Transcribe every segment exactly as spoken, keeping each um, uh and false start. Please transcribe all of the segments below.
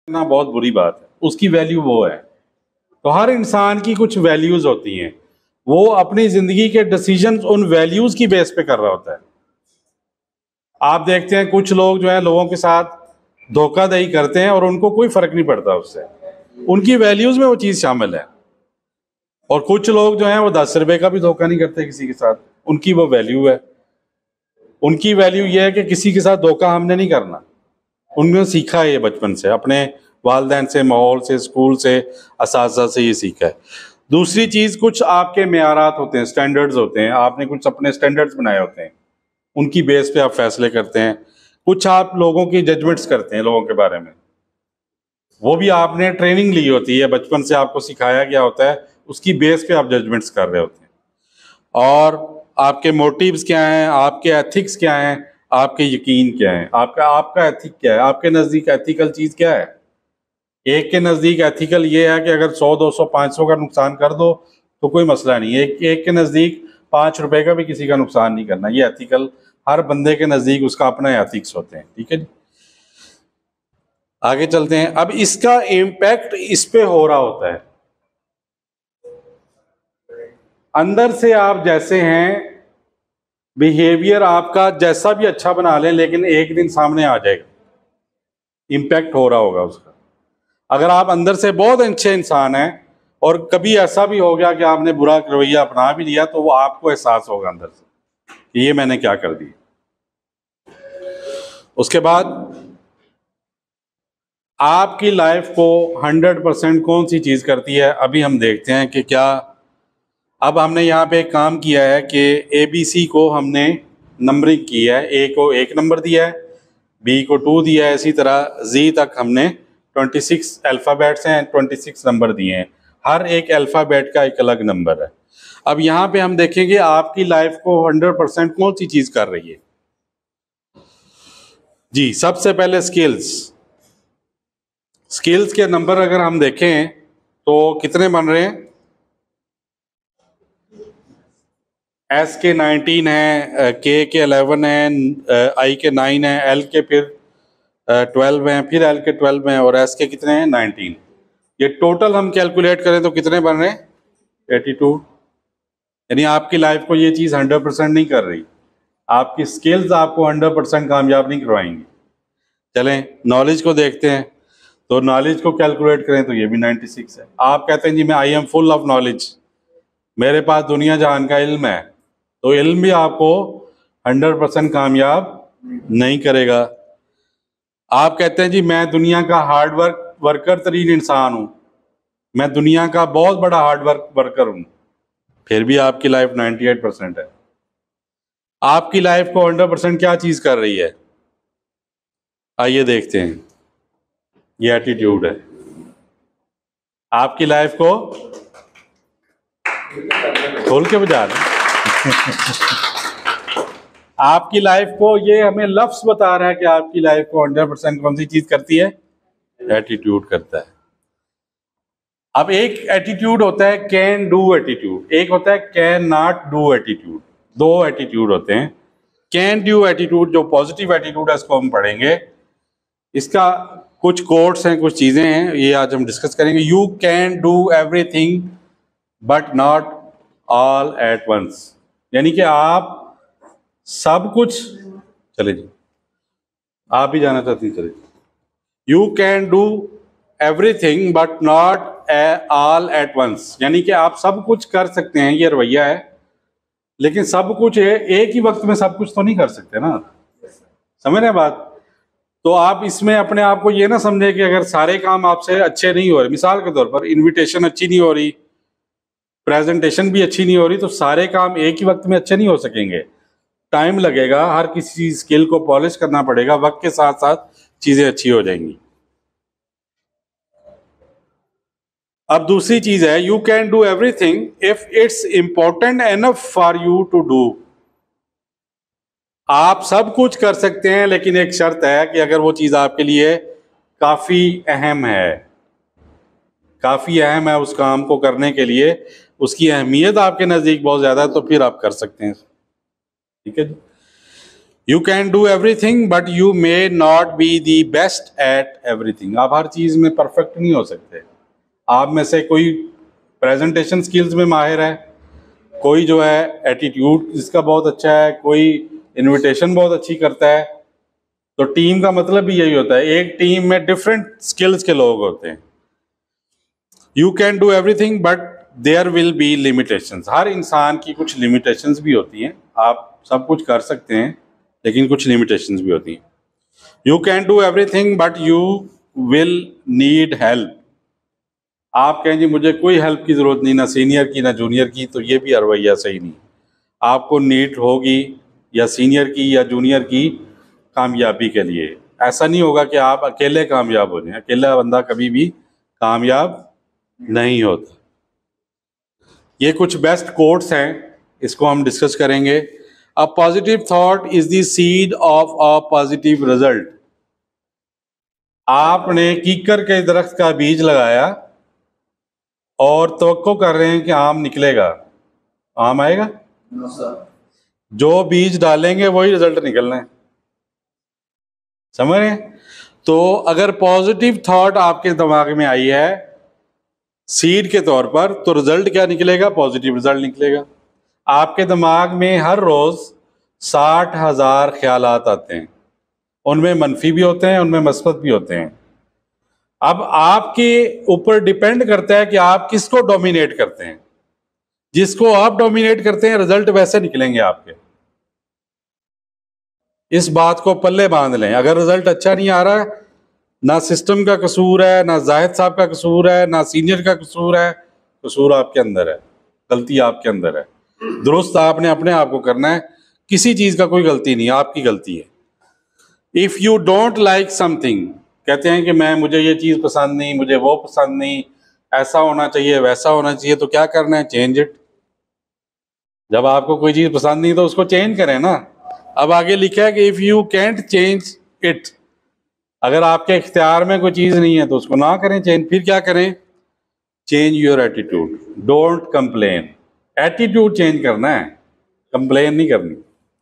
ना बहुत बुरी बात है, उसकी वैल्यू वो है। तो हर इंसान की कुछ वैल्यूज होती हैं, वो अपनी जिंदगी के डिसीजंस उन वैल्यूज की बेस पे कर रहा होता है। आप देखते हैं कुछ लोग जो है लोगों के साथ धोखाधड़ी करते हैं और उनको कोई फर्क नहीं पड़ता उससे, उनकी वैल्यूज में वो चीज शामिल है। और कुछ लोग जो हैं वो दस रुपए का भी धोखा नहीं करते किसी के साथ, उनकी वो वैल्यू है। उनकी वैल्यू ये है कि किसी के साथ धोखा हमने नहीं करना। उन्होंने सीखा है ये बचपन से, अपने वालिदैन से, माहौल से, स्कूल से, असातिज़ा से ये सीखा है। दूसरी चीज़, कुछ आपके मेयारात होते हैं, स्टैंडर्ड्स होते हैं, आपने कुछ अपने स्टैंडर्ड्स बनाए होते हैं, उनकी बेस पे आप फैसले करते हैं। कुछ आप लोगों की जजमेंट्स करते हैं लोगों के बारे में, वो भी आपने ट्रेनिंग ली होती है, बचपन से आपको सिखाया गया होता है, उसकी बेस पे आप जजमेंट्स कर रहे होते हैं। और आपके मोटिव्स क्या हैं, आपके एथिक्स क्या हैं, आपके यकीन क्या है, आपका आपका एथिक क्या है, आपके नज़दीक एथिकल चीज़ क्या है। एक के नज़दीक एथिकल ये है कि अगर सौ दो सौ पाँच सौ का नुकसान कर दो तो कोई मसला नहीं। एक एक के नज़दीक पाँच रुपए का भी किसी का नुकसान नहीं करना, ये एथिकल हर बंदे के नज़दीक उसका अपना एथिक्स होते हैं। ठीक है जी, आगे चलते हैं। अब इसका इम्पैक्ट इस पे हो रहा होता है, अंदर से आप जैसे हैं, बिहेवियर आपका जैसा भी अच्छा बना लें, लेकिन एक दिन सामने आ जाएगा, इम्पैक्ट हो रहा होगा उसका। अगर आप अंदर से बहुत अच्छे इंसान हैं और कभी ऐसा भी हो गया कि आपने बुरा रवैया अपना भी लिया, तो वो आपको एहसास होगा अंदर से कि ये मैंने क्या कर दिया। उसके बाद आपकी लाइफ को हंड्रेड परसेंट कौन सी चीज़ करती है, अभी हम देखते हैं कि क्या। अब हमने यहाँ पे एक काम किया है कि ए बी सी को हमने नंबरिंग की है, ए को एक नंबर दिया है, बी को टू दिया है, इसी तरह जी तक हमने ट्वेंटी सिक्स अल्फ़ाबेट्स हैं, ट्वेंटी सिक्स नंबर दिए हैं, हर एक अल्फ़ाबेट का एक अलग नंबर है। अब यहाँ पे हम देखेंगे आपकी लाइफ को हंड्रेड परसेंट कौन सी चीज़ कर रही है। जी, सबसे पहले स्किल्स। स्किल्स के नंबर अगर हम देखें तो कितने बन रहे हैं, एस के नाइनटीन है, के के अलेवन है, आई के नाइन है, एल के फिर ट्वेल्व हैं, फिर एल के ट्वेल्व हैं, और एस के कितने हैं, नाइनटीन। ये टोटल हम कैलकुलेट करें तो कितने बन रहे हैं, एटी टू। यानी आपकी लाइफ को ये चीज़ हंड्रेड परसेंट नहीं कर रही, आपकी स्किल्स आपको हंड्रेड परसेंट कामयाब नहीं करवाएंगी। चलें नॉलेज को देखते हैं, तो नॉलेज को कैलकुलेट करें तो ये भी नाइन्टी सिक्स है। आप कहते हैं जी मैं I am full of knowledge, मेरे पास दुनिया जहान का इल्म है, तो इल्म भी आपको हंड्रेड परसेंट कामयाब नहीं करेगा। आप कहते हैं जी मैं दुनिया का हार्ड वर्क वर्कर तरीन इंसान हूँ, मैं दुनिया का बहुत बड़ा हार्ड वर्क वर्कर हूँ, फिर भी आपकी लाइफ नाइन्टी एट परसेंट है। आपकी लाइफ को हंड्रेड परसेंट क्या चीज़ कर रही है, आइए देखते हैं। ये एटीट्यूड है। आपकी लाइफ को खोल के बजा रहे आपकी लाइफ को ये हमें लफ्ज बता रहा है कि आपकी लाइफ को हंड्रेड परसेंट कौन सी चीज करती है, एटीट्यूड करता है। अब एक एटीट्यूड होता है कैन डू एटीट्यूड, एक होता है कैन नॉट डू एटीट्यूड। दो एटीट्यूड होते हैं। कैन डू एटीट्यूड जो पॉजिटिव एटीट्यूड है इसको हम पढ़ेंगे, इसका कुछ कोट्स हैं, कुछ चीजें हैं, ये आज हम डिस्कस करेंगे। You can do everything but not all at once, यानी कि आप सब कुछ, चले जी आप भी जाना चाहती हैं, चले। You can do everything but not all at once, यानी कि आप सब कुछ कर सकते हैं, ये रवैया है, लेकिन सब कुछ एक ही वक्त में सब कुछ तो नहीं कर सकते ना, समझ रहे बात। तो आप इसमें अपने आप को ये ना समझे कि अगर सारे काम आपसे अच्छे नहीं हो रहे, मिसाल के तौर पर इनविटेशन अच्छी नहीं हो रही, प्रेजेंटेशन भी अच्छी नहीं हो रही, तो सारे काम एक ही वक्त में अच्छे नहीं हो सकेंगे, टाइम लगेगा, हर किसी स्किल को पॉलिश करना पड़ेगा, वक्त के साथ साथ चीजें अच्छी हो जाएंगी। अब दूसरी चीज है you can do everything if it's important enough for you to do. आप सब कुछ कर सकते हैं, लेकिन एक शर्त है कि अगर वो चीज आपके लिए काफी अहम है, काफी अहम है उस काम को करने के लिए, उसकी अहमियत आपके नजदीक बहुत ज्यादा है, तो फिर आप कर सकते हैं। ठीक है जी। You can do everything but you may not be the best at everything. आप हर चीज़ में परफेक्ट नहीं हो सकते। आप में से कोई प्रेजेंटेशन स्किल्स में माहिर है, कोई जो है एटीट्यूड इसका बहुत अच्छा है, कोई इनविटेशन बहुत अच्छी करता है। तो टीम का मतलब भी यही होता है, एक टीम में डिफरेंट स्किल्स के लोग होते हैं। You can do everything but there will be limitations. हर इंसान की कुछ लिमिटेशंस भी होती हैं। आप सब कुछ कर सकते हैं लेकिन कुछ लिमिटेशंस भी होती हैं। You can do everything but you will need help. आप कहें जी मुझे कोई हेल्प की ज़रूरत नहीं, ना सीनियर की ना जूनियर की, तो ये भी रवैया सही नहीं। आपको नीड होगी या सीनियर की या जूनियर की कामयाबी के लिए। ऐसा नहीं होगा कि आप अकेले कामयाब हो जाएं। अकेला बंदा कभी भी कामयाब नहीं होता। ये कुछ बेस्ट कोट्स हैं, इसको हम डिस्कस करेंगे। A positive thought is the seed of a positive result. आपने कीकर के दरख्त का बीज लगाया और तवक्को कर रहे हैं कि आम निकलेगा, आम आएगा? no, जो बीज डालेंगे वही रिजल्ट निकलना है, समझ रहे हैं? तो अगर पॉजिटिव थॉट आपके दिमाग में आई है सीड के तौर पर, तो रिजल्ट क्या निकलेगा? पॉजिटिव रिजल्ट निकलेगा। आपके दिमाग में हर रोज साठ हजार ख्यालात आते हैं, उनमें मनफी भी होते हैं, उनमें मस्बत भी होते हैं। अब आपके ऊपर डिपेंड करता है कि आप किसको डोमिनेट करते हैं। जिसको आप डोमिनेट करते हैं रिजल्ट वैसे निकलेंगे आपके। इस बात को पल्ले बांध लें। अगर रिजल्ट अच्छा नहीं आ रहा है, ना सिस्टम का कसूर है, ना जाहिद साहब का कसूर है, ना सीनियर का कसूर है, कसूर आपके अंदर है, गलती आपके अंदर है। दुरुस्त आपने अपने आप को करना है, किसी चीज का कोई गलती नहीं, आपकी गलती है। If you don't like something, कहते हैं कि मैं मुझे ये चीज पसंद नहीं, मुझे वो पसंद नहीं, ऐसा होना चाहिए वैसा होना चाहिए, तो क्या करना है? Change it. जब आपको कोई चीज पसंद नहीं तो उसको चेंज करें ना। अब आगे लिखा है कि if you can't change it, अगर आपके इख्तियार में कोई चीज नहीं है तो उसको ना करें चेंज। फिर क्या करें? Change your attitude, don't complain. Attitude change करना है, कंप्लेन नहीं करनी।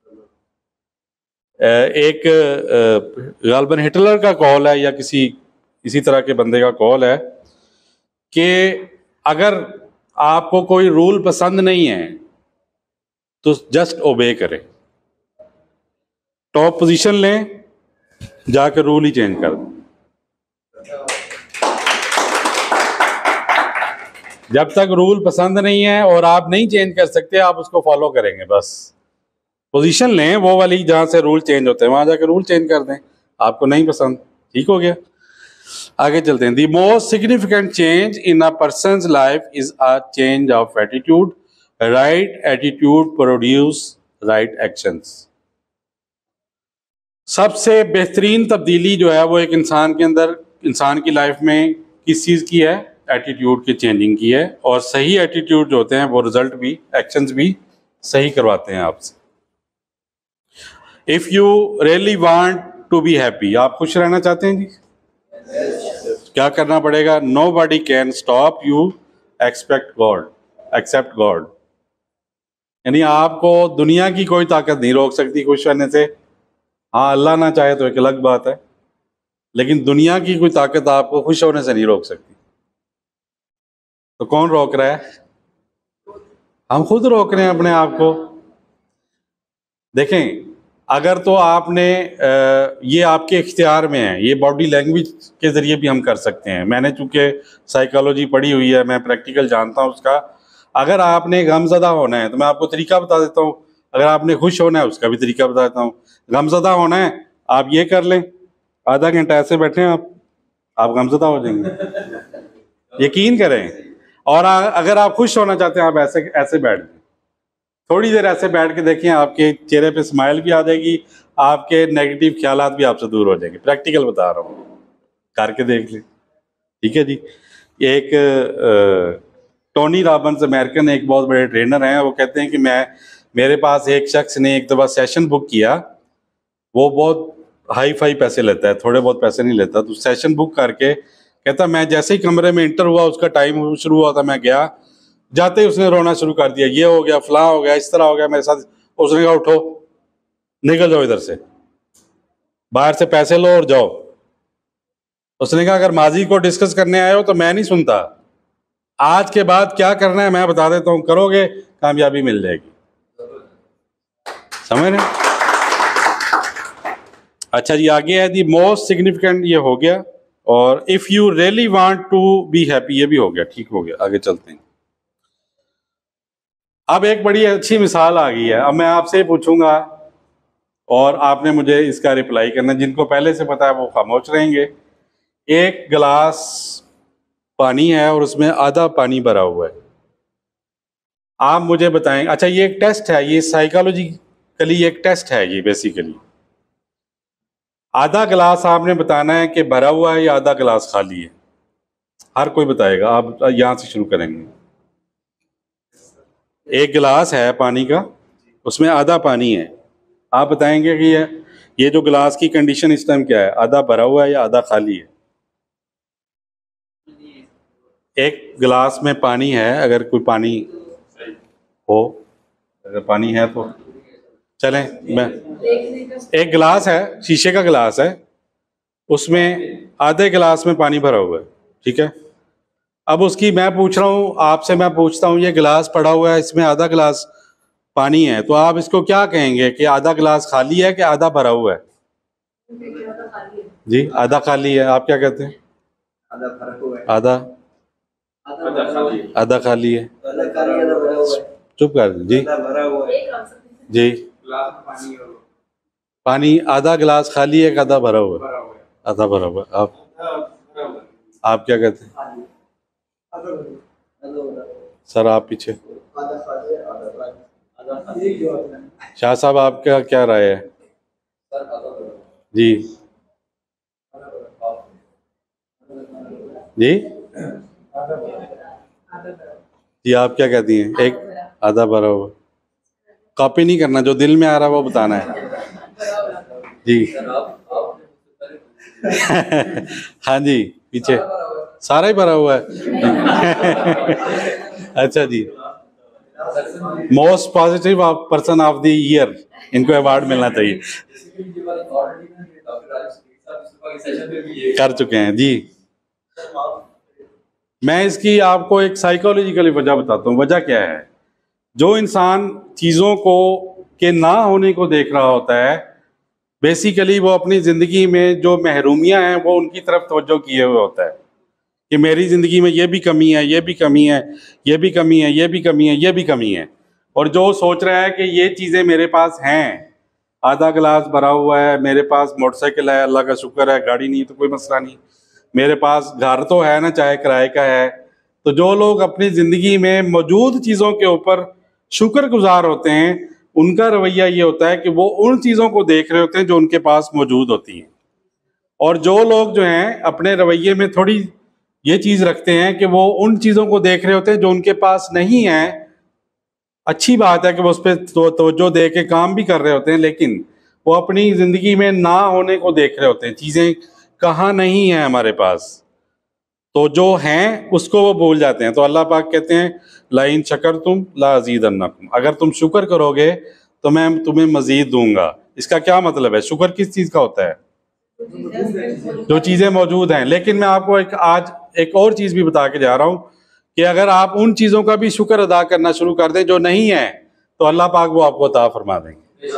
एक गालबन हिटलर का कॉल है या किसी इसी तरह के बंदे का कॉल है कि अगर आपको कोई रूल पसंद नहीं है तो जस्ट ओबे करें। टॉप पोजीशन लें, जाकर रूल ही चेंज कर दें। जब तक रूल पसंद नहीं है और आप नहीं चेंज कर सकते, आप उसको फॉलो करेंगे बस। पोजीशन लें वो वाली जहां से रूल चेंज होते हैं, वहां जाकर रूल चेंज कर दें। आपको नहीं पसंद, ठीक हो गया। आगे चलते हैं। The most significant change in a person's life is a change of attitude. Right attitude produce right actions. सबसे बेहतरीन तब्दीली जो है वो एक इंसान के अंदर, इंसान की लाइफ में किस चीज़ की है? एटीट्यूड की चेंजिंग की है। और सही एटीट्यूड जो होते हैं वो रिजल्ट भी, एक्शंस भी सही करवाते हैं आपसे। If you really want to be happy, आप खुश रहना चाहते हैं जी, yes. क्या करना पड़ेगा? Nobody can stop you expect God except God. यानी आपको दुनिया की कोई ताकत नहीं रोक सकती खुश रहने से। हाँ, अल्लाह ना चाहे तो एक अलग बात है, लेकिन दुनिया की कोई ताकत आपको खुश होने से नहीं रोक सकती। तो कौन रोक रहा है? हम खुद रोक रहे हैं अपने आप को। देखें, अगर तो आपने ये आपके इख्तियार में है, ये बॉडी लैंग्वेज के ज़रिए भी हम कर सकते हैं। मैंने चूँकि साइकोलॉजी पढ़ी हुई है, मैं प्रैक्टिकल जानता हूँ उसका। अगर आपने गमज़दा होना है तो मैं आपको तरीका बता देता हूँ। अगर आपने खुश होना है उसका भी तरीका बता देता हूँ। गमज़दा होना है आप ये कर लें, आधा घंटा ऐसे बैठे हैं आप आप गमज़दा हो जाएंगे, यकीन करें। और अगर आप खुश होना चाहते हैं आप ऐसे ऐसे बैठ जाएं, थोड़ी देर ऐसे बैठ के देखें, आपके चेहरे पे स्माइल भी आ जाएगी, आपके नेगेटिव ख्यालात भी आपसे दूर हो जाएंगे। प्रैक्टिकल बता रहा हूँ, करके देख लें, ठीक है जी। एक टोनी रॉबिन्स, अमेरिकन एक बहुत बड़े ट्रेनर हैं, वो कहते हैं कि मैं मेरे पास एक शख्स ने एक दफ़ा सेशन बुक किया। वो बहुत हाई फाई पैसे लेता है, थोड़े बहुत पैसे नहीं लेता। तो सेशन बुक करके कहता मैं जैसे ही कमरे में इंटर हुआ, उसका टाइम शुरू हुआ था, मैं गया, जाते ही उसने रोना शुरू कर दिया, ये हो गया, फलां हो गया, इस तरह हो गया मेरे साथ। उसने कहा उठो, निकल जाओ इधर से, बाहर से पैसे लो और जाओ। उसने कहा अगर माजी को डिस्कस करने आए हो तो मैं नहीं सुनता, आज के बाद क्या करना है मैं बता देता हूं, करोगे कामयाबी मिल जाएगी। समझ रहे? अच्छा जी, आगे है दी मोस्ट सिग्निफिकेंट, ये हो गया। और if you really want to be happy, ये भी हो गया, ठीक हो गया। आगे चलते हैं। अब एक बड़ी अच्छी मिसाल आ गई है। अब मैं आपसे पूछूंगा और आपने मुझे इसका रिप्लाई करना। जिनको पहले से पता है वो खामोश रहेंगे। एक गिलास पानी है और उसमें आधा पानी भरा हुआ है। आप मुझे बताएं, अच्छा ये एक टेस्ट है, ये साइकोलॉजिकली एक टेस्ट है ये बेसिकली। आधा गिलास आपने बताना है कि भरा हुआ है या आधा गिलास खाली है। हर कोई बताएगा। आप यहां से शुरू करेंगे। एक गिलास है पानी का, उसमें आधा पानी है। आप बताएंगे कि ये ये जो गिलास की कंडीशन इस टाइम क्या है, आधा भरा हुआ है या आधा खाली है। एक गिलास में पानी है, अगर कोई पानी हो, अगर पानी है तो चलें। मैं एक गिलास है, शीशे का गिलास है, उसमें आधे गिलास में पानी भरा हुआ है, ठीक है। अब उसकी मैं पूछ रहा हूँ आपसे, मैं पूछता हूँ ये गिलास पड़ा हुआ है, इसमें आधा गिलास पानी है, तो आप इसको क्या कहेंगे कि आधा गिलास खाली है कि आधा भरा हुआ है? जी आधा खाली है। आप क्या कहते हैं? आधा भरा हुआ है। आधा आधा खाली है। चुप कर जी जी। पानी आधा गिलास खाली है कि आधा भरा हुआ है? आधा भरा हुआ। आप आप क्या कहते हैं? सर आप पीछे। शाह साहब आपका क्या राय है? जी जी जी आप क्या कहती हैं? एक आधा भरा हुआ। कॉपी नहीं करना, जो दिल में आ रहा है वो बताना है। जी हाँ जी, पीछे सारा ही भरा हुआ है। अच्छा जी, most positive person of the year, इनको अवार्ड मिलना चाहिए। कर चुके हैं जी। मैं इसकी आपको एक साइकोलॉजिकली वजह बताता हूँ। वजह क्या है? जो इंसान चीज़ों को के ना होने को देख रहा होता है, बेसिकली वो अपनी ज़िंदगी में जो महरूमियाँ हैं वो उनकी तरफ तवज्जो किए हुए होता है कि मेरी ज़िंदगी में ये भी कमी है, ये भी कमी है, ये भी कमी है, ये भी कमी है, ये भी कमी है। और जो सोच रहा है कि ये चीज़ें मेरे पास हैं, आधा गिलास भरा हुआ है, मेरे पास मोटरसाइकिल है, अल्लाह का शुक्र है, गाड़ी नहीं तो कोई मसला नहीं, मेरे पास घर तो है ना, चाहे किराए का है। तो जो लोग अपनी ज़िंदगी में मौजूद चीज़ों के ऊपर शुक्रगुजार होते हैं, उनका रवैया ये होता है कि वो उन चीज़ों को देख रहे होते हैं जो उनके पास मौजूद होती हैं। और जो लोग जो हैं अपने रवैये में थोड़ी ये चीज़ रखते हैं कि वो उन चीज़ों को देख रहे होते हैं जो उनके पास नहीं है। अच्छी बात है कि वो उस पर तो, तवज्जो दे के काम भी कर रहे होते हैं, लेकिन वो अपनी ज़िंदगी में ना होने को देख रहे होते हैं। चीज़ें कहाँ नहीं हैं हमारे पास, तो जो हैं उसको वो भूल जाते हैं। तो अल्लाह पाक कहते हैं लाइन शकर तुम ला अज़ीदन्नकुम, अगर तुम शुक्र करोगे तो मैं तुम्हें मज़ीद दूंगा। इसका क्या मतलब है? शुक्र किस चीज़ का होता है? जो चीज़ें मौजूद हैं। लेकिन मैं आपको एक आज एक और चीज़ भी बता के जा रहा हूँ कि अगर आप उन चीज़ों का भी शुक्र अदा करना शुरू कर दें जो नहीं है, तो अल्लाह पाक वो आपको अता फरमा देंगे।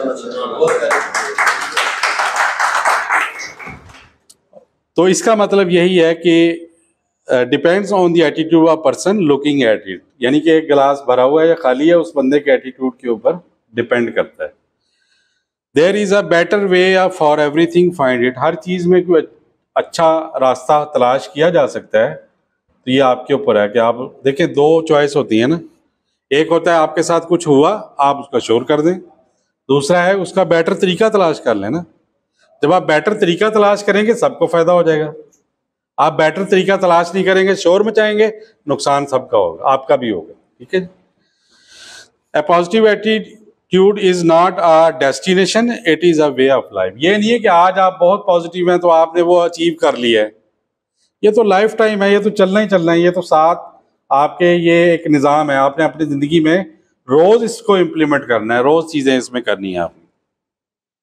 तो इसका मतलब यही है कि depends on the attitude of person looking at it, यानी कि एक गिलास भरा हुआ है या खाली है, उस बंदे के एटीट्यूड के ऊपर डिपेंड करता है। There is a better way for everything find it, हर चीज़ में कोई अच्छा रास्ता तलाश किया जा सकता है। तो ये आपके ऊपर है कि आप देखें, दो चॉइस होती है ना। एक होता है आपके साथ कुछ हुआ, आप उसका शोर कर दें। दूसरा है उसका बेटर तरीका तलाश कर लेना। जब आप बेटर तरीका तलाश करेंगे सबको फायदा हो जाएगा। आप बेटर तरीका तलाश नहीं करेंगे, शोर मचाएंगे, नुकसान सबका होगा, आपका भी होगा। ठीक है। A positive attitude is not a destination, it is a way of life. ये नहीं है कि आज आप बहुत पॉजिटिव हैं तो आपने वो अचीव कर लिया है। ये तो लाइफ टाइम है, ये तो चलना ही चलना है। ये तो साथ आपके ये एक निज़ाम है, आपने अपनी ज़िंदगी में रोज़ इसको इम्प्लीमेंट करना है, रोज़ चीज़ें इसमें करनी है आपने।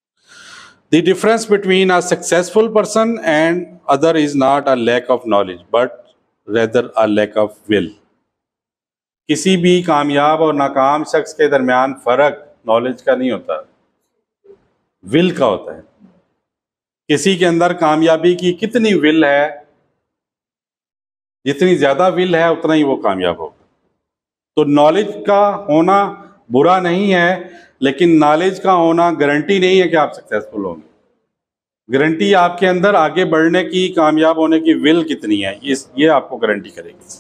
The difference between a successful person and other is not a lack of knowledge but rather a lack of will. किसी भी कामयाब और नाकाम शख्स के दरमियान फ़र्क नॉलेज का नहीं होता, विल का होता है। किसी के अंदर कामयाबी की कितनी विल है, जितनी ज़्यादा विल है उतना ही वो कामयाब होगा। तो नॉलेज का होना बुरा नहीं है, लेकिन नॉलेज का होना गारंटी नहीं है कि आप सक्सेसफुल होंगे। गारंटी आपके अंदर आगे बढ़ने की, कामयाब होने की विल कितनी है, इस ये आपको गारंटी करेगी।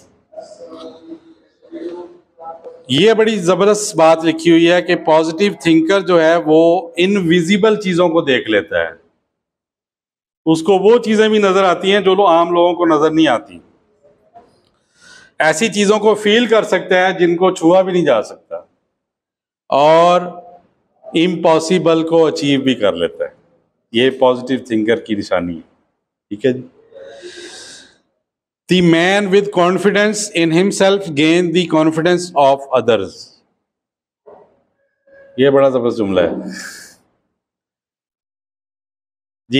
ये बड़ी ज़बरदस्त बात लिखी हुई है कि पॉजिटिव थिंकर जो है वो इनविजिबल चीज़ों को देख लेता है। उसको वो चीज़ें भी नज़र आती हैं जो लोग आम लोगों को नज़र नहीं आती। ऐसी चीज़ों को फील कर सकता है जिनको छुआ भी नहीं जा सकता, और इम्पॉसिबल को अचीव भी कर लेता है। ये पॉजिटिव थिंकर की निशानी है। ठीक है जी। The man with confidence in himself gain the confidence of others। ये बड़ा जबरदस्त जुमला है जी।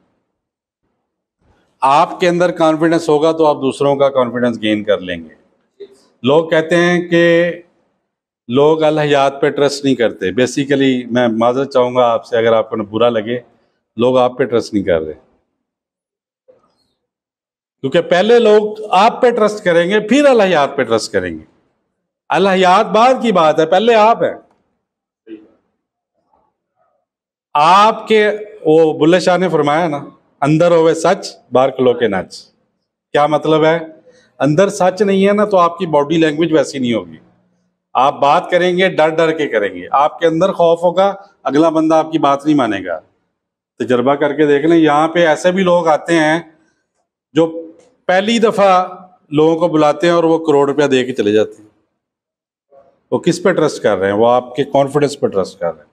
आपके अंदर कॉन्फिडेंस होगा तो आप दूसरों का कॉन्फिडेंस गेन कर लेंगे। लोग कहते हैं कि लोग अल हयात पे ट्रस्ट नहीं करते। बेसिकली मैं माजरत चाहूँगा आपसे अगर आपको बुरा लगे, लोग आप पे ट्रस्ट नहीं कर रहे, क्योंकि पहले लोग आप पे ट्रस्ट करेंगे फिर अल हयात पे ट्रस्ट करेंगे। अल हयात बाद की बात है, पहले आप है। आपके वो बुल्ले शाह ने फरमाया ना, अंदर होवे सच बाहर खलो के नाच। क्या मतलब है? अंदर सच नहीं है ना तो आपकी बॉडी लैंग्वेज वैसी नहीं होगी। आप बात करेंगे डर डर के करेंगे, आपके अंदर खौफ होगा, अगला बंदा आपकी बात नहीं मानेगा। तजर्बा करके देख लें। यहाँ पे ऐसे भी लोग आते हैं जो पहली दफा लोगों को बुलाते हैं और वो करोड़ रुपया दे के चले जाते हैं। वो किस पे ट्रस्ट कर रहे हैं? वो आपके कॉन्फिडेंस पे ट्रस्ट कर रहे हैं।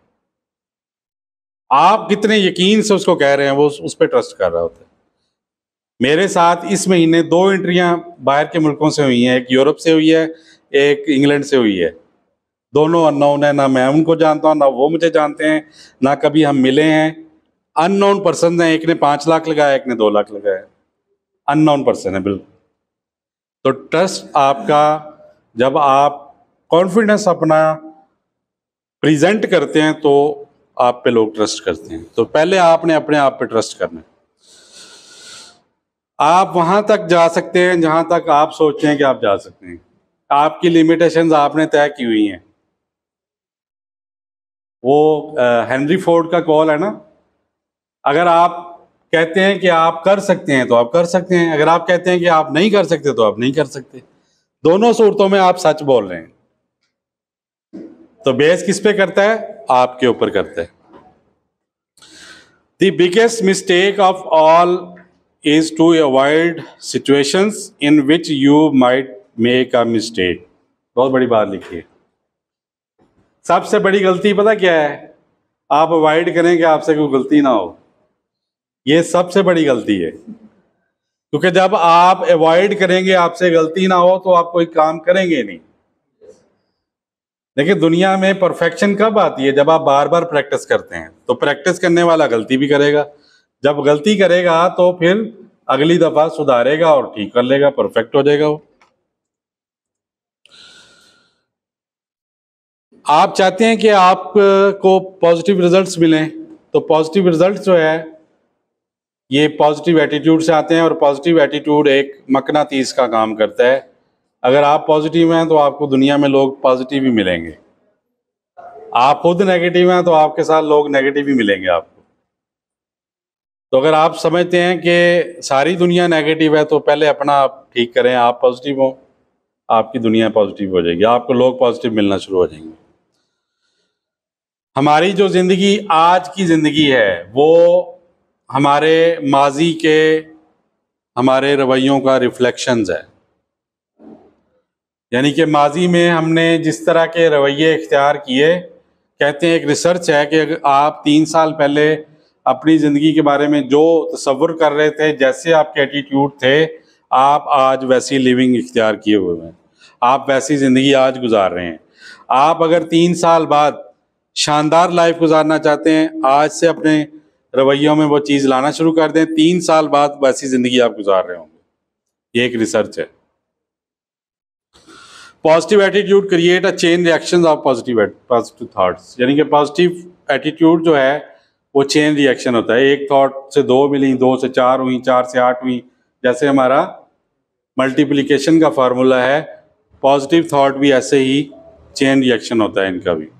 आप कितने यकीन से उसको कह रहे हैं, वो उस पर ट्रस्ट कर रहा होता है। मेरे साथ इस महीने दो एंट्रियां बाहर के मुल्कों से हुई हैं, एक यूरोप से हुई है, एक इंग्लैंड से हुई है। दोनों अननोन है, ना मैं उनको जानता हूँ ना वो मुझे जानते हैं, ना कभी हम मिले हैं। अननोन पर्सन है, एक ने पाँच लाख लगाया, एक ने दो लाख लगाया। अननोन पर्सन है बिल्कुल। तो ट्रस्ट आपका, जब आप कॉन्फिडेंस अपना प्रेजेंट करते हैं तो आप पे लोग ट्रस्ट करते हैं। तो पहले आपने अपने आप पे ट्रस्ट करना है। आप वहां तक जा सकते हैं जहां तक आप सोचते हैं कि आप जा सकते हैं। आपकी लिमिटेशंस आपने तय की हुई हैं। वो हेनरी फोर्ड का कॉल है ना, अगर आप कहते हैं कि आप कर सकते हैं तो आप कर सकते हैं, अगर आप कहते हैं कि आप नहीं कर सकते तो आप नहीं कर सकते। दोनों सूरतों में आप सच बोल रहे हैं। तो बेस किस पे करता है? आपके ऊपर करता है। The biggest mistake of all is to avoid situations in which you might make a mistake. बहुत बड़ी बात लिखी है। सबसे बड़ी गलती पता क्या है? आप अवॉइड करें कि आपसे कोई गलती ना हो। ये सबसे बड़ी गलती है, क्योंकि जब आप अवॉइड करेंगे आपसे गलती ना हो तो आप कोई काम करेंगे नहीं। देखिए, दुनिया में परफेक्शन कब आती है? जब आप बार बार प्रैक्टिस करते हैं। तो प्रैक्टिस करने वाला गलती भी करेगा। जब गलती करेगा तो फिर अगली दफा सुधारेगा और ठीक कर लेगा, परफेक्ट हो जाएगा वो। आप चाहते हैं कि आपको पॉजिटिव रिजल्ट्स मिलें, तो पॉजिटिव रिजल्ट्स जो है ये पॉजिटिव एटीट्यूड से आते हैं, और पॉजिटिव एटीट्यूड एक मकनातीस का काम करता है। अगर आप पॉजिटिव हैं तो आपको दुनिया में लोग पॉजिटिव ही मिलेंगे। आप खुद नेगेटिव हैं तो आपके साथ लोग नेगेटिव ही मिलेंगे आपको। तो अगर आप समझते हैं कि सारी दुनिया नेगेटिव है तो पहले अपना आप ठीक करें। आप पॉजिटिव हो, आपकी दुनिया पॉजिटिव हो जाएगी, आपको लोग पॉजिटिव मिलना शुरू हो जाएंगे। हमारी जो ज़िंदगी आज की ज़िंदगी है वो हमारे माजी के हमारे रवैयों का रिफ्लेक्शंस है। यानी कि माजी में हमने जिस तरह के रवैये इख्तियार किए, कहते हैं एक रिसर्च है कि अगर आप तीन साल पहले अपनी ज़िंदगी के बारे में जो तसव्वुर कर रहे थे, जैसे आपके एटीट्यूड थे, आप आज वैसी लिविंग इख्तियार किए हुए हैं। आप वैसी ज़िंदगी आज गुजार रहे हैं। आप अगर तीन साल बाद शानदार लाइफ गुजारना चाहते हैं, आज से अपने रवैयों में वो चीज़ लाना शुरू कर दें, तीन साल बाद वैसी ज़िंदगी आप गुजार रहे होंगे। ये एक रिसर्च है। Positive attitude create a chain reaction of positive positive thoughts, यानी कि पॉजिटिव एटीट्यूड जो है वो चेन रिएक्शन होता है। एक थॉट से दो मिली, दो से चार हुई, चार से आठ हुई, जैसे हमारा मल्टीप्लिकेशन का फार्मूला है, पॉजिटिव थॉट भी ऐसे ही चेन रिएक्शन होता है इनका भी।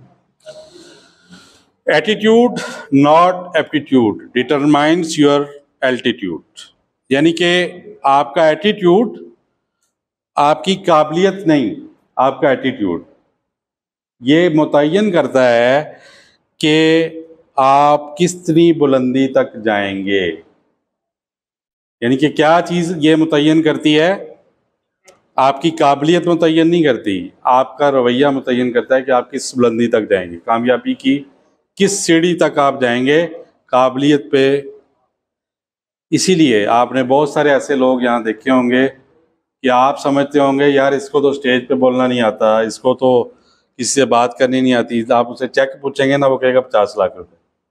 Attitude not aptitude determines your altitude, यानी कि आपका एटीट्यूड आपकी काबिलियत नहीं, आपका एटीट्यूड ये मुतय्यन करता है कि आप कितनी बुलंदी तक जाएंगे। यानी कि क्या चीज़ ये मुतय्यन करती है? आपकी काबिलियत मुतय्यन नहीं करती, आपका रवैया मुतय्यन करता है कि आप किस बुलंदी तक जाएंगे, कामयाबी की किस सीढ़ी तक आप जाएंगे काबिलियत पे। इसीलिए आपने बहुत सारे ऐसे लोग यहाँ देखे होंगे कि आप समझते होंगे यार इसको तो स्टेज पे बोलना नहीं आता, इसको तो किसी से बात करनी नहीं आती, आप उसे चेक पूछेंगे ना वो कहेगा पचास लाख रुपए।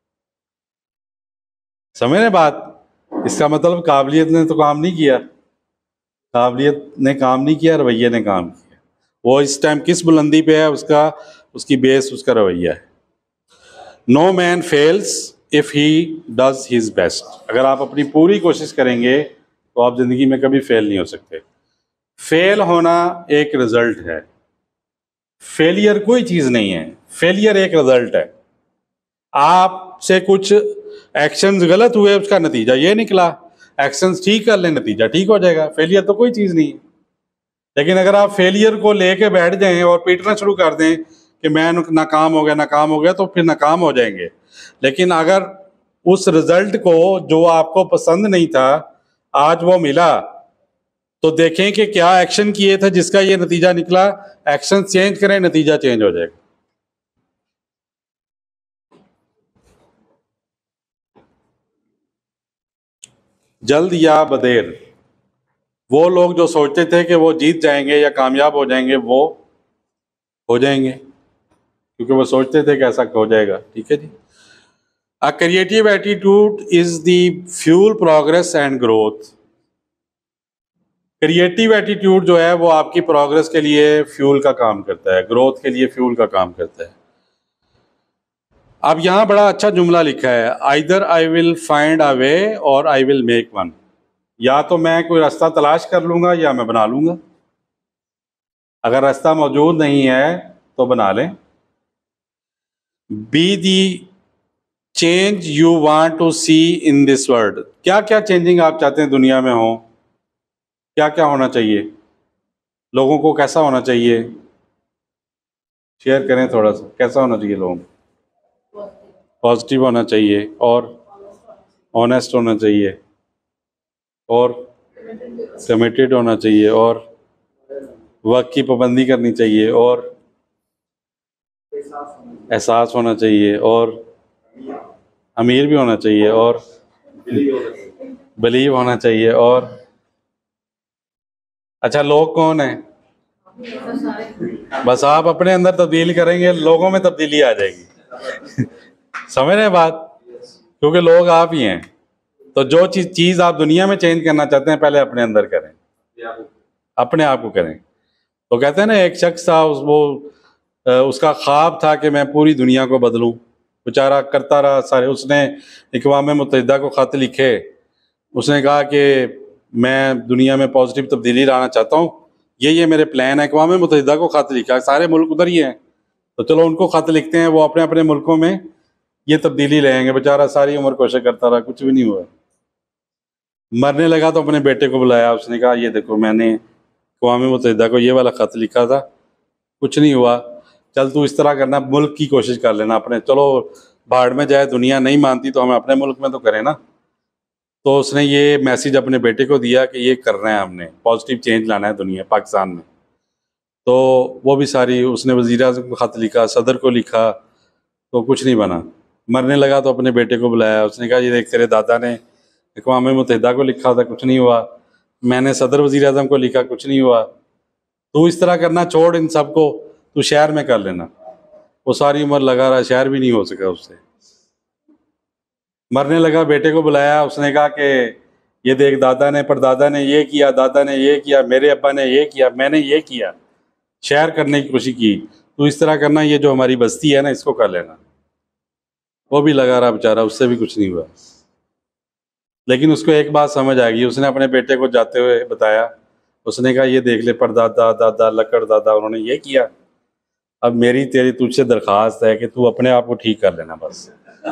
समझ रहे बात? इसका मतलब काबिलियत ने तो काम नहीं किया, काबिलियत ने काम नहीं किया, रवैये ने काम किया। वो इस टाइम किस बुलंदी पे है, उसका उसकी बेस उसका रवैया है। No man fails if he does his best. अगर आप अपनी पूरी कोशिश करेंगे तो आप जिंदगी में कभी फेल नहीं हो सकते। फेल होना एक रिजल्ट है, फेलियर कोई चीज नहीं है, फेलियर एक रिजल्ट है। आपसे कुछ एक्शंस गलत हुए, उसका नतीजा ये निकला, एक्शंस ठीक कर लें, नतीजा ठीक हो जाएगा। फेलियर तो कोई चीज नहीं है। लेकिन अगर आप फेलियर को लेके बैठ जाएं और पीटना शुरू कर दें कि मैं नाकाम हो गया नाकाम हो गया, तो फिर नाकाम हो जाएंगे। लेकिन अगर उस रिजल्ट को जो आपको पसंद नहीं था आज वो मिला, तो देखें कि क्या एक्शन किए थे जिसका ये नतीजा निकला, एक्शन चेंज करें, नतीजा चेंज हो जाएगा। जल्द या बदेर, वो लोग जो सोचते थे कि वो जीत जाएंगे या कामयाब हो जाएंगे, वो हो जाएंगे क्योंकि वो सोचते थे कि ऐसा हो जाएगा। ठीक है जी। A creative attitude is the fuel progress and growth. Creative attitude जो है वो आपकी प्रोग्रेस के लिए फ्यूल का काम करता है, ग्रोथ के लिए फ्यूल का काम करता है। अब यहाँ बड़ा अच्छा जुमला लिखा है, either I will find a way और आई विल मेक वन। या तो मैं कोई रास्ता तलाश कर लूंगा या मैं बना लूंगा। अगर रास्ता मौजूद नहीं है तो बना लें। Be the change you want to see in this world. क्या क्या चेंजिंग आप चाहते हैं दुनिया में हो, क्या क्या होना चाहिए, लोगों को कैसा होना चाहिए, शेयर करें थोड़ा सा। कैसा होना चाहिए लोगों को? पॉजिटिव होना चाहिए, और ऑनेस्ट होना चाहिए, और कमिटेड होना चाहिए, और वक्त की पाबंदी करनी चाहिए, और एहसास होना चाहिए, और अमीर भी होना चाहिए, और बिलीव होना चाहिए। और अच्छा लोग कौन है? बस आप अपने अंदर तब्दीली करेंगे, लोगों में तब्दीली आ जाएगी। समझ रहे हैं बात? क्योंकि लोग आप ही हैं। तो जो चीज चीज आप दुनिया में चेंज करना चाहते हैं पहले अपने अंदर करें, अपने आप को करें। तो कहते हैं ना, एक शख्स था, उस वो उसका ख्वाब था कि मैं पूरी दुनिया को बदलूं। बेचारा करता रहा सारे। उसने अक़वाम मुत्तहिदा को खत लिखे, उसने कहा कि मैं दुनिया में पॉजिटिव तब्दीली लाना चाहता हूँ, ये ये मेरे प्लान है। अक़वाम मुत्तहिदा को खत लिखा, सारे मुल्क उधर ही हैं, तो चलो उनको खत लिखते हैं, वो अपने अपने मुल्कों में ये तब्दीली लाएंगे। बेचारा सारी उम्र कोशिश करता रहा, कुछ भी नहीं हुआ। मरने लगा तो अपने बेटे को बुलाया, उसने कहा ये देखो मैंने अक़वाम मुत्तहिदा को ये वाला ख़त लिखा था, कुछ नहीं हुआ, चल तू इस तरह करना, मुल्क की कोशिश कर लेना अपने। चलो बाढ़ में जाए, दुनिया नहीं मानती तो हम अपने मुल्क में तो करें ना। तो उसने ये मैसेज अपने बेटे को दिया कि ये करना है, हमने पॉजिटिव चेंज लाना है दुनिया पाकिस्तान में। तो वो भी सारी उसने वज़ीर-ए-आज़म को ख़त लिखा, सदर को लिखा, तो कुछ नहीं बना। मरने लगा तो अपने बेटे को बुलाया, उसने कहा ये देख तेरे दादा ने अक़वाम मुत्तहिदा को लिखा था, कुछ नहीं हुआ, मैंने सदर वज़ीर-ए-आज़म को लिखा, कुछ नहीं हुआ। तू इस तरह करना छोड़ इन सब को, तू शहर में कर लेना। वो सारी उम्र लगा रहा, शहर भी नहीं हो सका उससे। मरने लगा, बेटे को बुलाया, उसने कहा कि ये देख दादा ने परदादा ने ये किया, दादा ने ये किया, मेरे अब्बा ने ये किया, मैंने ये किया, शेयर करने की कोशिश की, तो इस तरह करना, ये जो हमारी बस्ती है ना इसको कर लेना। वो भी लगा रहा बेचारा, उससे भी कुछ नहीं हुआ। लेकिन उसको एक बात समझ आ गई, उसने अपने बेटे को जाते हुए बताया, उसने कहा ये देख ले परदादा दादा लकड़ दादा उन्होंने ये किया, अब मेरी तेरी तुझसे दरख्वास्त है कि तू अपने आप को ठीक कर लेना बस।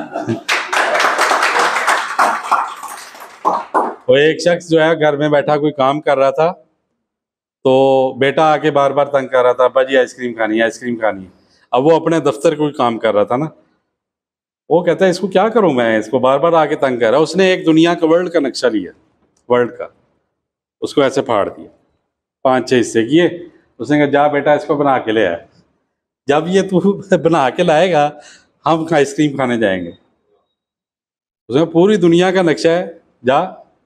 वो एक शख्स जो है घर में बैठा कोई काम कर रहा था, तो बेटा आके बार बार तंग कर रहा था, अब्बा जी आइसक्रीम खानी है, आइसक्रीम खानी है। अब वो अपने दफ्तर कोई काम कर रहा था ना, वो कहता है इसको क्या करूं मैं, इसको बार बार आके तंग कर रहा है। उसने एक दुनिया का वर्ल्ड का नक्शा लिया, वर्ल्ड का, उसको ऐसे फाड़ दिया, पांच छह हिस्से किए। उसने कहा जा बेटा इसको बना के ले आया, जब ये तू बना के लाएगा हम आइसक्रीम खाने जाएंगे। उसने पूरी दुनिया का नक्शा है, जा,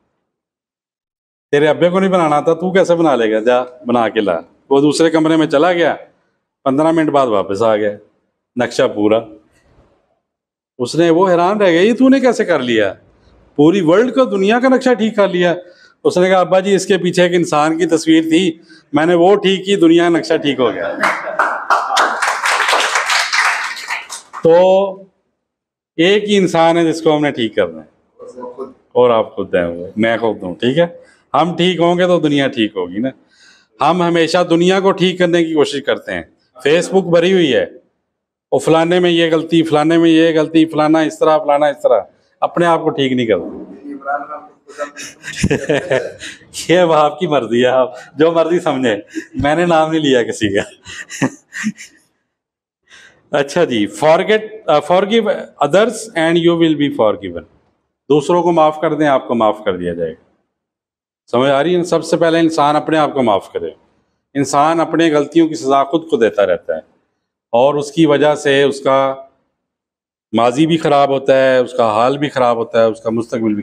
तेरे अब्बे को नहीं बनाना आता, तू कैसे बना लेगा, जा बना के ला। वो दूसरे कमरे में चला गया, पंद्रह मिनट बाद वापस आ गया, नक्शा पूरा। उसने, वो हैरान रह गया, ये तूने कैसे कर लिया, पूरी वर्ल्ड का दुनिया का नक्शा ठीक कर लिया। उसने कहा अब्बा जी इसके पीछे एक इंसान की तस्वीर थी, मैंने वो ठीक की, दुनिया का नक्शा ठीक हो गया। तो एक ही इंसान है जिसको हमने ठीक करना है, और आप खुद हैं, वो मैं खुद हूँ, ठीक है। हम ठीक होंगे तो दुनिया ठीक होगी ना। हम हमेशा दुनिया को ठीक करने की कोशिश करते हैं। फेसबुक भरी हुई है, और फलाने में ये गलती, फलाने में ये गलती, फलाना इस तरह, फलाना इस तरह, अपने आप को ठीक नहीं करते। ये अब आपकी मर्जी है, आप जो मर्जी समझे, मैंने नाम नहीं लिया किसी का। अच्छा जी, forget forgive others and you will be forgiven. दूसरों को माफ कर दें, आपको माफ कर दिया जाएगा। समझ आ रही है? सबसे पहले इंसान अपने आप को माफ करे। इंसान अपने गलतियों की सजा खुद को देता रहता है, और उसकी वजह से उसका माजी भी खराब होता है, उसका हाल भी खराब होता है, उसका मुस्तकबिल भी